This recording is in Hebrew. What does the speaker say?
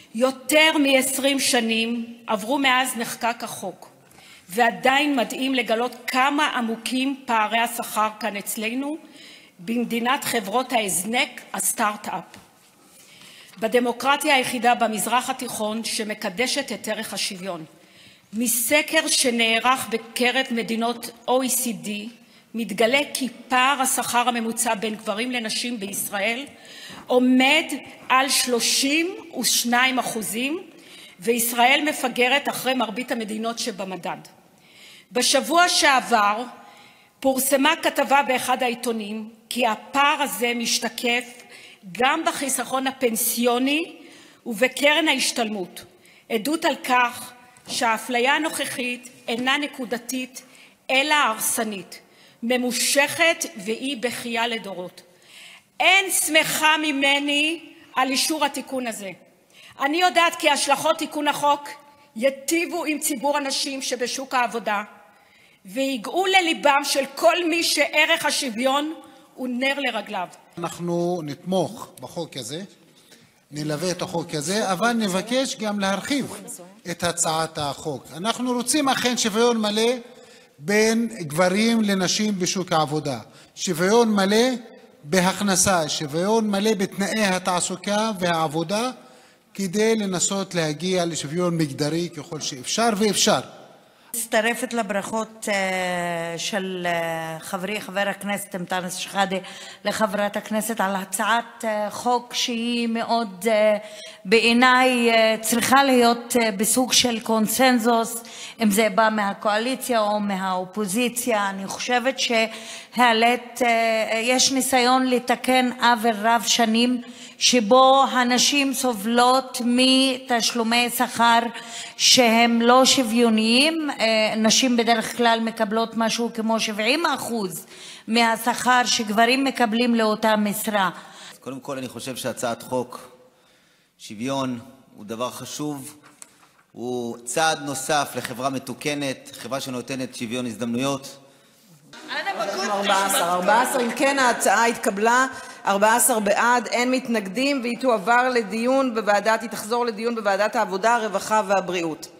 יותר מ-20 שנים עברו מאז נחקק החוק, ועדיין מדהים לגלות כמה עמוקים פערי השכר כאן אצלנו, במדינת חברות ההזנק, הסטארט-אפ. בדמוקרטיה היחידה במזרח התיכון שמקדשת את ערך השוויון. מסקר שנערך בקרב מדינות OECD, מתגלה כי פער השכר הממוצע בין גברים לנשים בישראל עומד על 32%, וישראל מפגרת אחרי מרבית המדינות שבמדד. בשבוע שעבר פורסמה כתבה באחד העיתונים כי הפער הזה משתקף גם בחיסכון הפנסיוני ובקרן ההשתלמות. עדות על כך שהאפליה הנוכחית אינה נקודתית אלא הרסנית, ממושכת והיא בכייה לדורות. אין שמחה ממני על אישור התיקון הזה. אני יודעת כי השלכות תיקון החוק יטיבו עם ציבור הנשים שבשוק העבודה, ויגעו לליבם של כל מי שערך השוויון הוא נר לרגליו. אנחנו נתמוך בחוק הזה, נלווה את החוק הזה, אבל נבקש גם להרחיב את הצעת החוק. אנחנו רוצים אכן שוויון מלא בין גברים לנשים בשוק העבודה, שוויון מלא בהכנסה, שוויון מלא בתנאי התעסוקה והעבודה, כדי לנסות להגיע לשוויון מגדרי ככל שאפשר ואפשר. מצטרפת לברכות של חברי חבר הכנסת אנטאנס שחאדה לחברת הכנסת על הצעת חוק שהיא מאוד בעיניי צריכה להיות בסוג של קונסנזוס, אם זה בא מהקואליציה או מהאופוזיציה. אני חושבת שהעלית, יש ניסיון לתקן עוול רב שנים שבו הנשים סובלות מתשלומי שכר שהם לא שוויוניים. נשים בדרך כלל מקבלות משהו כמו 70% מהשכר שגברים מקבלים לאותה משרה. קודם כל אני חושב שהצעת חוק שוויון הוא דבר חשוב, הוא צעד נוסף לחברה מתוקנת, חברה שנותנת שוויון הזדמנויות. 14. אם כן, ההצעה התקבלה, 14 בעד, אין מתנגדים, והיא תחזור לדיון בוועדת העבודה, הרווחה והבריאות.